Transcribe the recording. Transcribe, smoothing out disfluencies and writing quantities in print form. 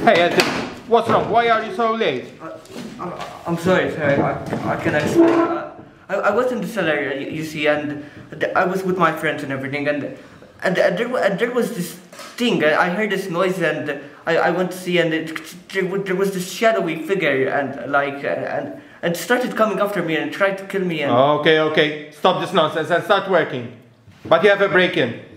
Hey, what's wrong? Why are you so late? I'm sorry, sir. I can explain. I was in the cellar, you see, and I was with my friends and everything, and there was this thing. I heard this noise, and I went to see, and there was this shadowy figure, and it started coming after me and tried to kill me. And Okay. Stop this nonsense and start working. But you have a break-in.